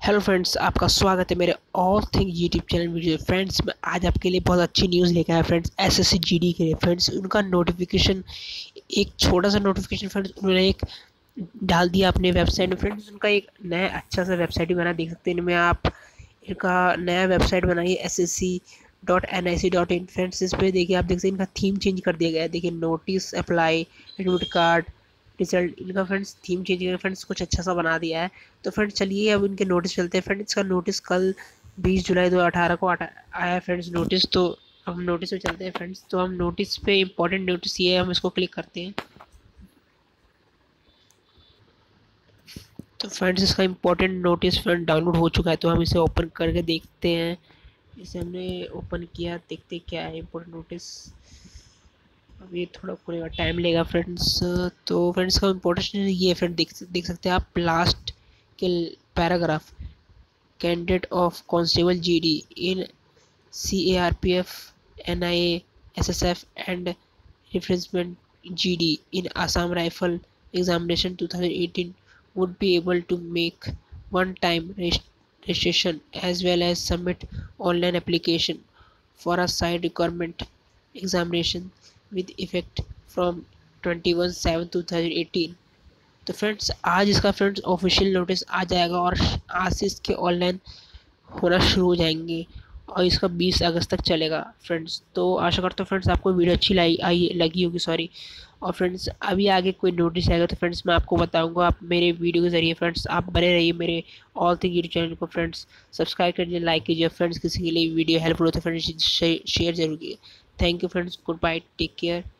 Hello friends, आपका स्वागत है मेरे all thing YouTube channel video. Friends, मैं आज आपके लिए बहुत अच्छी न्यूज़ लेकर आया फ्रेंड्स, एसएससी जीडी के लिए। फ्रेंड्स, उनका नोटिफिकेशन, एक छोटा सा नोटिफिकेशन फ्रेंड्स उन्होंने एक डाल दिया अपने वेबसाइट में। फ्रेंड्स, उनका एक नया अच्छा सा वेबसाइट भी बना, देख सकते हैं इनमें आप। इनका नया वेबसाइट बनाइए SSC.nic.in। फ्रेंड्स, इस पर देखिए, आप देख सकते हैं इनका थीम चेंज कर दिया गया है। देखिए, notice, apply, admit card, result, इनका फ्रेंड्स थीम चेंज करके फ्रेंड्स कुछ अच्छा सा बना दिया है। तो फ्रेंड्स चलिए अब इनके नोटिस चलते हैं। फ्रेंड्स, इसका नोटिस कल 20 जुलाई 2018 को आया फ्रेंड्स नोटिस। तो अब हम नोटिस पे चलते हैं फ्रेंड्स। तो हम नोटिस पे, इंपॉर्टेंट नोटिस ये है, हम इसको क्लिक करते हैं। तो फ्रेंड्स, इसका इंपॉर्टेंट नोटिस फ्रेंड डाउनलोड हो चुका है, तो हम इसे ओपन करके देखते हैं। इसे हमने ओपन किया, देखते हैं क्या है इंपॉर्टेंट नोटिस। अब ये थोड़ा खुलेगा, टाइम लेगा फ्रेंड्स। तो फ्रेंड्स का इंपॉर्टेंट ये है फ्रेंड, देख सकते हैं आप लास्ट के paragraph. Candidate of constable GD in CARPF, NIA, SSF and referencement GD in Assam Rifle examination 2018 would be able to make one-time registration as well as submit online application for a side requirement examination with effect from 21/7/2018। तो friends, आज इसका friends official notice आ जाएगा और आज से इसके online होना शुरू हो जाएंगे और इसका 20 अगस्त तक चलेगा फ्रेंड्स। तो आशा करता हूँ फ्रेंड्स आपको वीडियो अच्छी लगी होगी, सॉरी। और फ्रेंड्स, अभी आगे कोई नोटिस आएगा तो फ्रेंड्स मैं आपको बताऊंगा। आप मेरे वीडियो के ज़रिए फ्रेंड्स आप बने रहिए मेरे ऑल थिंग यूट्यूब चैनल को। फ्रेंड्स, सब्सक्राइब करिए, लाइक कीजिए। फ्रेंड्स, किसी के लिए वीडियो हेल्पफुल हो तो फ्रेंड्स शेयर जरूर कीजिए। Thank you friends, good bye, take care.